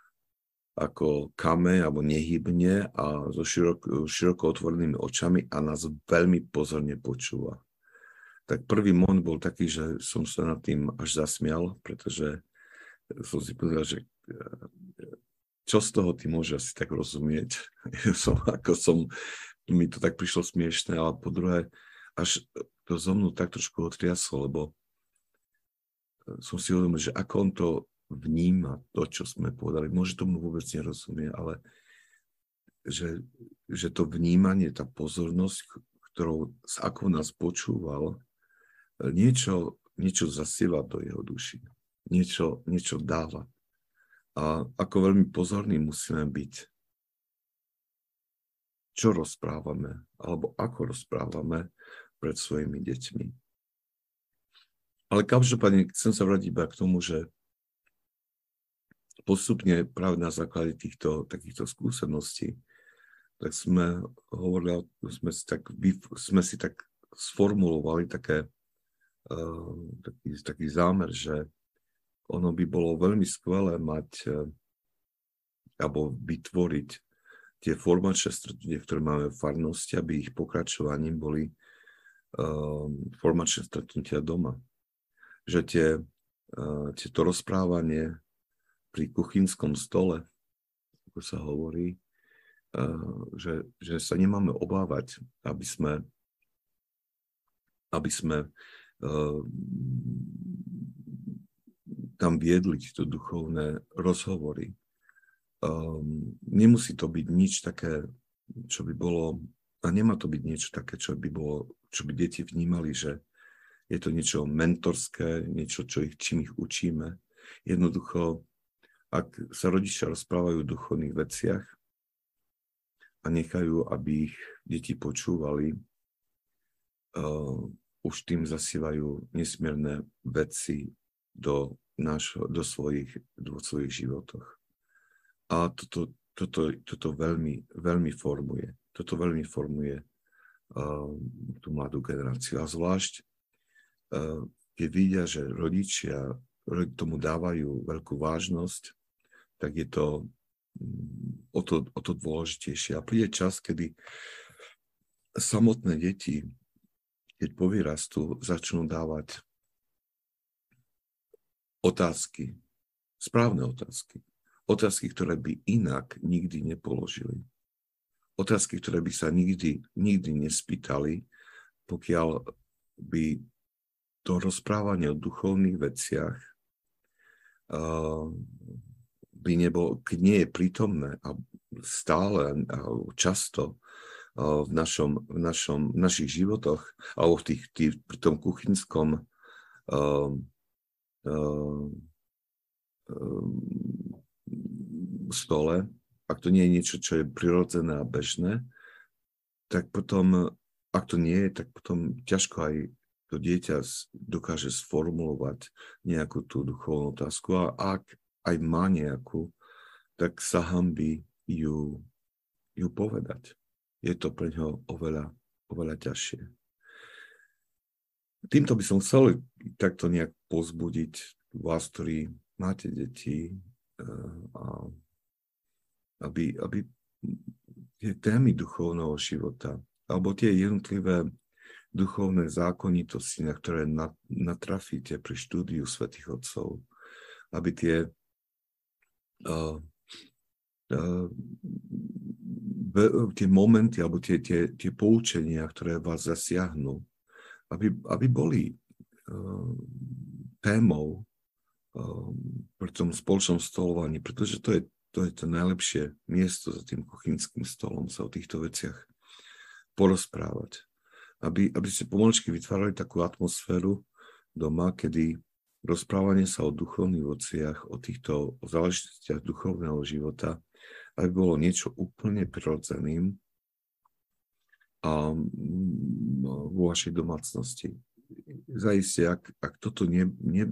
kame alebo nehybne a so široko otvorenými očami a nás veľmi pozorne počúva. Tak prvý moment bol taký, že som sa nad tým až zasmial, pretože som si povedal, že čo z toho ty môže asi tak rozumieť. Mi to tak prišlo smiešné, ale po druhé, až to zo mnou tak trošku otriaslo, lebo som si uvedomil, že ako on to vníma, to, čo sme povedali. Môže tomu vôbec nerozumie, ale že to vnímanie, tá pozornosť, s akou nás počúval, niečo zasieva do jeho duši. Niečo dáva. A ako veľmi pozorní musíme byť. Čo rozprávame, alebo ako rozprávame pred svojimi deťmi. Ale každopádne chcem sa vrátiť iba k tomu, že postupne práve na základe takýchto skúseností, tak sme si tak sformulovali taký zámer, že ono by bolo veľmi skvelé mať alebo vytvoriť tie formačné stretnutia, ktoré máme v farnosti, aby ich pokračovaním boli formačné stretnutia doma. Že to rozprávanie pri kuchynskom stole, ako sa hovorí, že sa nemáme obávať, aby sme tam viedli tieto duchovné rozhovory. Nemusí to byť nič také, čo by bolo, a nemá to byť niečo také, čo by deti vnímali, že je to niečo mentorské, niečo, čím ich učíme. Jednoducho Ak sa rodičia rozprávajú o duchovných veciach a nechajú, aby ich deti počúvali, už tým zasívajú nesmierne veci do svojich životoch. A toto veľmi, veľmi formuje. Toto veľmi formuje tú mladú generáciu. A zvlášť, keď vidia, že rodičia tomu dávajú veľkú vážnosť, tak je to o to dôležitejšie. A príde čas, kedy samotné deti, keď povyrastú, začnú dávať otázky, správne otázky. Otázky, ktoré by inak nikdy nepoložili. Otázky, ktoré by sa nikdy nespýtali, pokiaľ by to rozprávanie o duchovných veciach by nebolo, keď nie je prítomné a stále a často v našich životoch alebo pri tom kuchynskom stole, ak to nie je niečo, čo je prirodzené a bežné, tak potom, ak to nie je, tak potom ťažko aj to dieťa dokáže sformulovať nejakú tú duchovnú otázku a ak aj má nejakú, tak sa hanbí ju povedať. Je to pre ňoho oveľa ťažšie. Týmto by som chcel takto nejak povzbudiť vás, ktorí máte deti, aby tie témy duchovného života alebo tie jednotlivé duchovné zákonitosti, na ktoré natrafíte pri štúdiu svätých otcov, aby tie momenty alebo tie poučenia, ktoré vás zasiahnu, aby boli témou pri tom spoločnom stolovaní, pretože to je to najlepšie miesto za tým kuchynským stolom sa o týchto veciach porozprávať. Aby ste pomaličky vytvárali takú atmosféru doma, kedy rozprávanie sa o duchovných veciach, o záležitostiach duchovného života, aby bolo niečo úplne prirodzeným vo vašej domácnosti. Zaiste, ak toto nie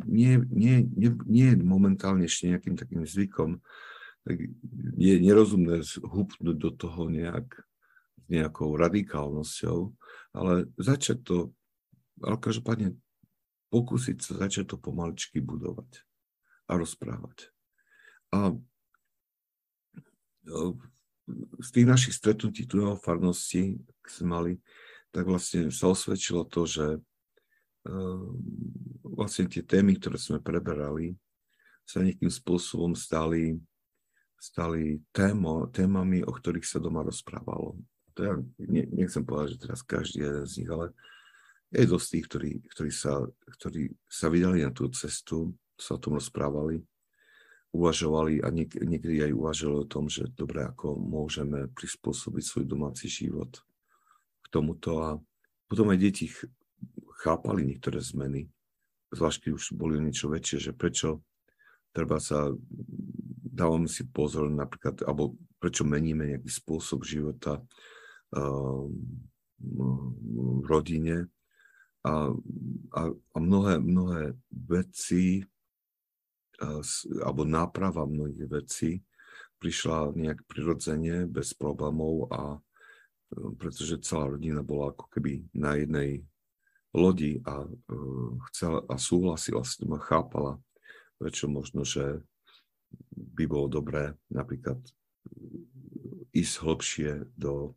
je momentálne ešte nejakým takým zvykom, tak je nerozumné hupnúť do toho nejakou radikálnosťou, ale každopádne pokúsiť sa začať to pomaličky budovať a rozprávať. A z tých našich stretnutí tu na farnosti, ak sme mali, tak vlastne sa osvedčilo to, že vlastne tie témy, ktoré sme preberali, sa nejakým spôsobom stali témami, o ktorých sa doma rozprávalo. To ja nechcem povedať, že teraz každý jeden z nich, ale je dosť tých, ktorí sa vydali na tú cestu, sa o tom rozprávali, uvažovali a niekedy aj uvažovali o tom, že dobre, ako môžeme prispôsobiť svoj domáci život k tomuto. A potom aj deti chápali niektoré zmeny, zvlášť keď už boli niečo väčšie, že prečo dávame si pozor napríklad, alebo prečo meníme nejaký spôsob života v rodine a mnohé veci alebo náprava mnohých vecí prišla nejak prirodzene, bez problémov pretože celá rodina bola ako keby na jednej lodi a súhlasila s tým a chápala, prečo možno, že by bolo dobré napríklad ísť hlbšie do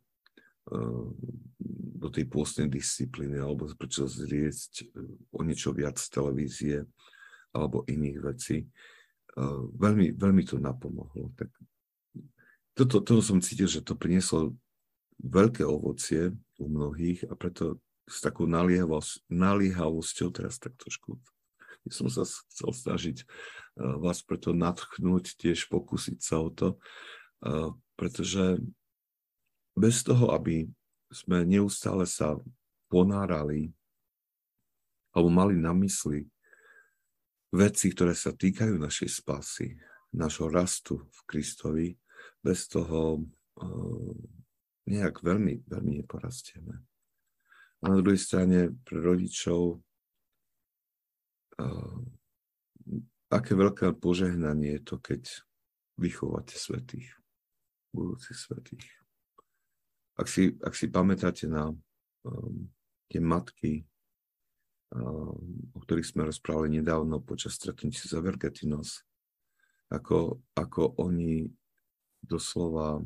tej pôstnej disciplíny alebo prečo zliecť o niečo viac z televízie alebo iných vecí. Veľmi, veľmi to napomohlo. Tak toto som cítil, že to prinieslo veľké ovocie u mnohých a preto s takou naliehavosťou teraz tak trošku som sa chcel snažiť vás preto nadchnúť, tiež pokúsiť sa o to, pretože bez toho, aby sme neustále sa ponárali alebo mali na mysli veci, ktoré sa týkajú našej spásy, nášho rastu v Kristovi, bez toho nejak veľmi neporastieme. A na druhej strane pre rodičov aké veľké požehnanie je to, keď vychovávate svätých, budúcich svätých. Ak si pamätáte na tie matky, o ktorých sme rozprávali nedávno počas stretnutí za Vergetinos, ako oni doslova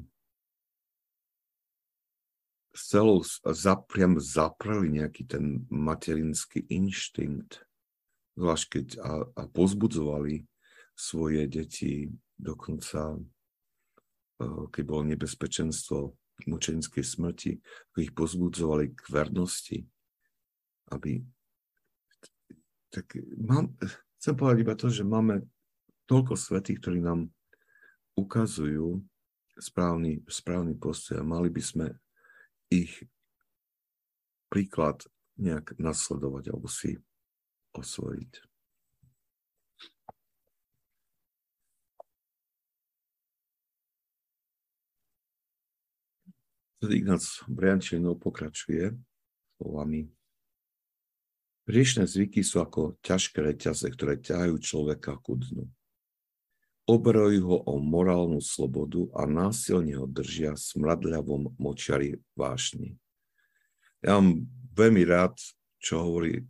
priam zapreli nejaký ten materinský inštinkt, zvlášť keď a pozbudzovali svoje deti, dokonca keď bolo nebezpečenstvo mučenickej smrti, ako ich pozbudzovali k vernosti, aby chcem povedať iba to, že máme toľko svätých, ktorí nám ukazujú správny postoj a mali by sme ich príklad nejak nasledovať alebo si osvojiť. Ignác Briančinov pokračuje slovami: hriešne zvyky sú ako ťažké reťaze, ktoré ťahajú človeka ku dnu. Oberajú ho o morálnu slobodu a násilne ho držia v smradľavom močiari vášni. Ja mám veľmi rád, čo hovorí,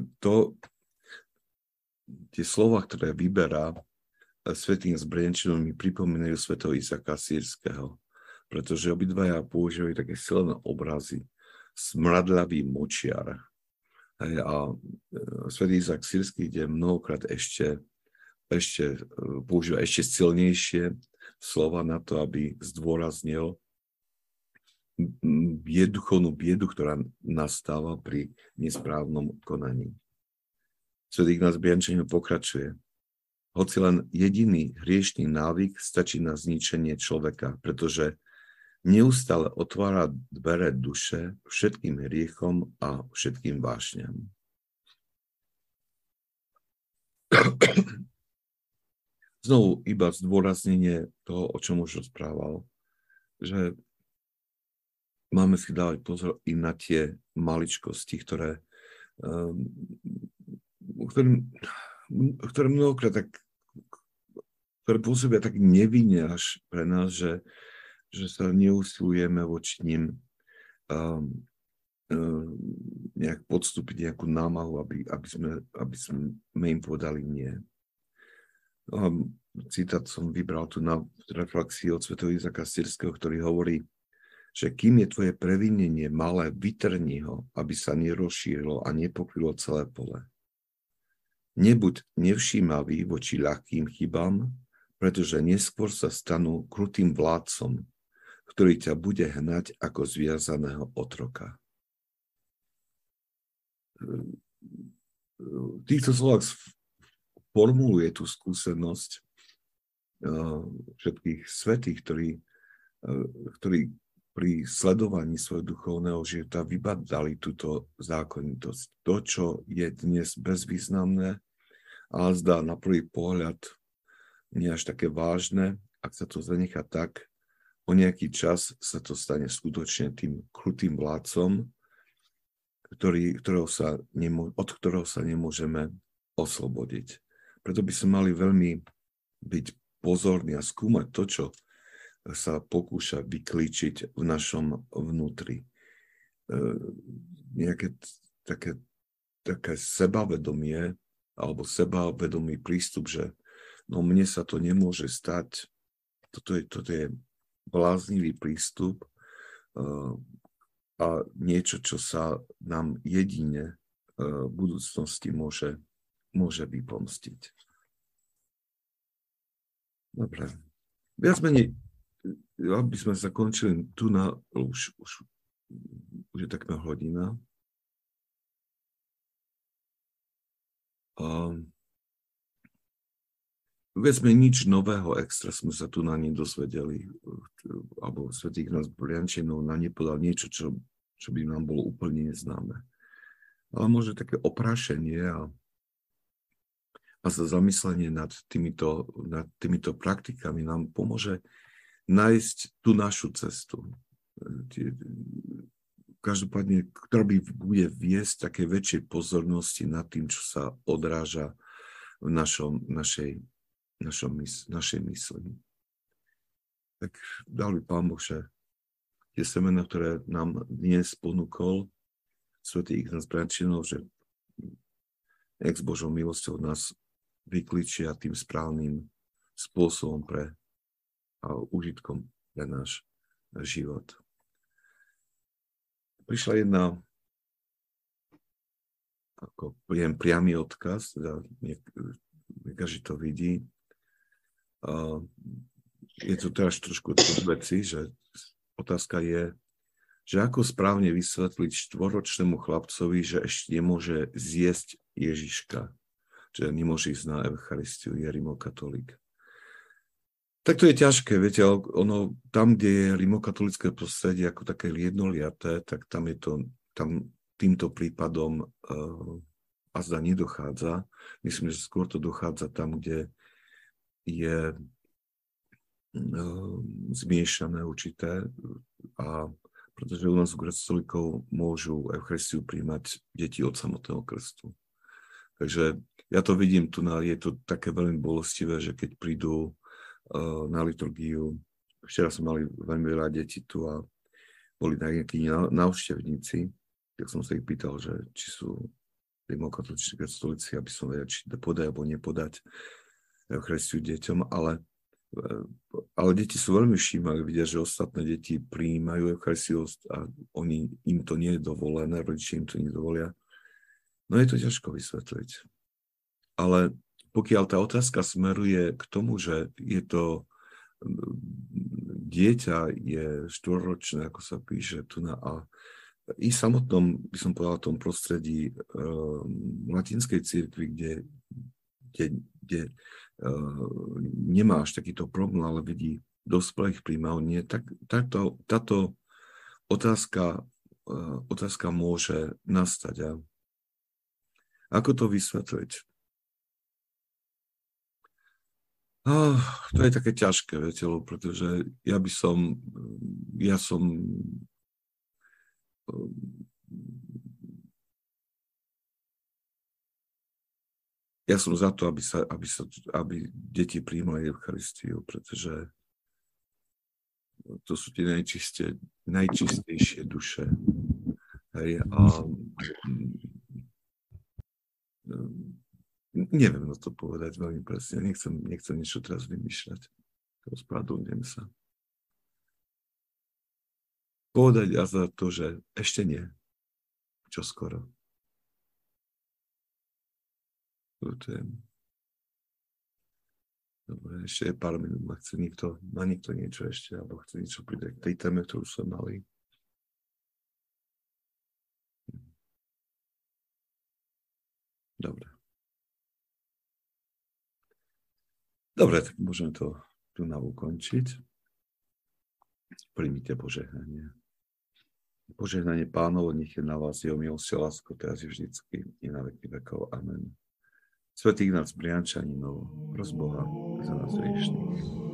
tie slova, ktoré vyberá svätý Ignác Briančinov, mi pripomínajú svätého Izáka Sýrskeho, pretože obidvaja používajú také silné obrazy. Smradľavý močiar. A svätý Izák Sýrsky ide mnohokrát ešte používa ešte silnejšie slova na to, aby zdôraznil duchovnú biedu, ktorá nastáva pri nesprávnom konaní. Svätý Ignác Briančinov pokračuje: hoci len jediný hriešný návyk stačí na zničenie človeka, pretože neustále otvára dvere duše všetkým hriechom a všetkým vášňam. Znovu iba zdôraznenie toho, o čom už rozprával, že máme si dávať pozor i na tie maličkosti, ktoré mnohokrát ktoré pôsobia tak nevinne až pre nás, že sa neusilujeme voči ním nejak podstúpiť nejakú námahu, aby sme im povedali nie. Citát som vybral tu na reflexii od svätého Izáka Sýrskeho, ktorý hovorí, že kým je tvoje previnenie malé, vytrni ho, aby sa nerozšírilo a nepokrylo celé pole. Nebuď nevšímavý voči ľahkým chybám, pretože neskôr sa stanú krutým vládcom, ktorý ťa bude hnať ako zviazaného otroka. V týchto slovách formuluje tú skúsenosť všetkých svätých, ktorí pri sledovaní svojho duchovného života vybadali túto zákonitosť. To, čo je dnes bezvýznamné, ale zdá na prvý pohľad nie až také vážne, ak sa to zanechá tak, o nejaký čas sa to stane skutočne tým krutým vládcom, od ktorého sa nemôžeme oslobodiť. Preto by sme mali veľmi byť pozorní a skúmať to, čo sa pokúša vyklíčiť v našom vnútri. Nejaké také sebavedomie alebo sebavedomý prístup, že no mne sa to nemôže stať. Toto je bláznivý prístup a niečo, čo sa nám jedine v budúcnosti môže vypomstiť. Dobre. Viac menej, aby sme zakončili tu už je takmer hodina. Viac menej nič nového extra sme sa tu nedozvedeli, alebo svätý Ignác Briančinov nám nepodal niečo, čo by nám bolo úplne neznáme. Ale možno také oprášenie a za zamyslenie nad týmito praktikami nám pomôže nájsť tú našu cestu. Každopádne, ktorá bude viesť také väčšej pozornosti nad tým, čo sa odráža v našej mysli. Tak dal by Pán Boh, že tie semena, ktoré nám dnes ponúkol svätý Ignác Bratčinov, že s Božou milosťou nás vyklíčia tým správnym spôsobom a užitkom pre náš život. Prišla jedna, ako priamy odkaz, teda každý to vidí. Je to teraz trošku veci, že otázka je, že ako správne vysvetliť 4-ročnému chlapcovi, že ešte nemôže zjesť Ježiška, že nemôže ísť na Eucharistiu, je rimokatolík. Tak to je ťažké, viete, ono, tam, kde je rimokatolické prostredie ako také jednoliaté, tak tam týmto prípadom azda nedochádza. Myslím, že skôr to dochádza tam, kde je zmiešané určité, a pretože u nás u gréckokatolíkov môžu Eucharistiu príjmať deti od samotného krstu. Takže ja to vidím tu, je to také veľmi bolestivé, že keď prídu na liturgiu, včera sme mali veľmi veľa detí tu a boli nejakí návštevníci, tak som sa ich pýtal, že či sú rimokatolíci, katolíci, aby som vedel, či podať alebo nepodať Eucharistiu deťom, ale deti sú veľmi všímavé, vidia, že ostatné deti prijímajú Eucharistiu a im to nie je dovolené, rodičia im to nedovolia. No je to ťažko vysvetliť. Ale pokiaľ tá otázka smeruje k tomu, že je to dieťa je 4-ročné, ako sa píše tu a i samotnom, by som povedal, tom prostredí latinskej cirkvi, kde nemáš takýto problém, ale vidí dospelých príjmavnie, tak táto otázka môže nastať. A ako to vysvetliť? To je také ťažké, viete, pretože ja som za to, aby deti prijímali Eucharistiu, pretože to sú tie najčistejšie duše. Hej, a neviem na to povedať veľmi presne. Nechcem niečo teraz vymýšľať. Ospravedlňujem sa. Povedať a za to, že ešte nie. Čo skoro. Dobre, ešte je pár minút. Má niekto niečo ešte, alebo chce niečo pridať k tej téme, ktorú sme mali? Dobre, tak môžeme to tu ukončiť. Príjmite požehnanie. Požehnanie Pánovo, nech je na vás jeho milosť a láska, teraz je vždycky i na veky vekov. Amen. Svätý Ignác Briančaninov, pros Boha za nás hriešnych.